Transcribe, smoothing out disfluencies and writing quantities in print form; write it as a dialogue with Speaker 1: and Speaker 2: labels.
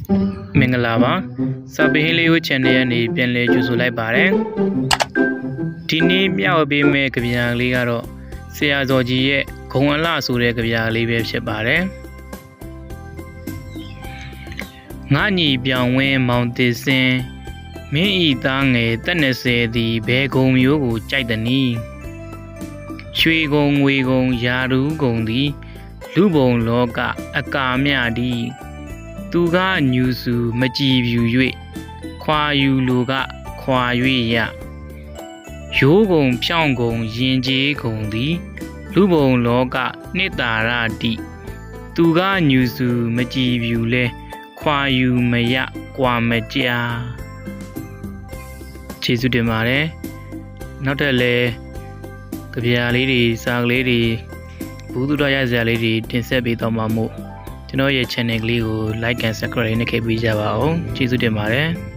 Speaker 1: မင်္ဂလာပါစာပေဟင်းလေးကို channel ကနေပြန်လည်ကြိုဆိုလိုက်ပါတယ်ဒီနေ့မျှဝေပေးမယ့်ကြပြလေးကတော့ဆရာဇော်ကြီးရဲ့ဂုံအလှဆိုတဲ့ကြပြလေးပဲဖြစ်ပါတယ်ငါညီပြောင်ဝင်းမောင်တေစင်မင်းဤသားငယ်တက်20သည်ဘယ်ဂုံမျိုးကိုကြိုက်သနည်းရွှေဂုံငွေဂုံယာရူးဂုံသည်လူဘုံလောကအကာမြသည်သူကညူစုမကြည်ပြူ၍ခွာယူလူကခွာ၍ရရိုးကုံဖြောင်းကုံရင်ကျေးကုံသည်လူဘုံလောကနှစ်သာရတိသူကညူစုမကြည်ပြူလဲခွာယူမရကွာမကြာကျေးဇူးတင်ပါတယ်နောက်ထပ်လည်းကြပြလေးတွေစာကလေးတွေဘူးသူတော်ရစရာလေးတွေတင်ဆက်ပေးတော့မှာမို့ကျွန်တော်ရဲ့ channel ကလေးကို like and subscribe နဲ့ခဲ့ပေးကြပါဦးကျေးဇူးတင်ပါတယ်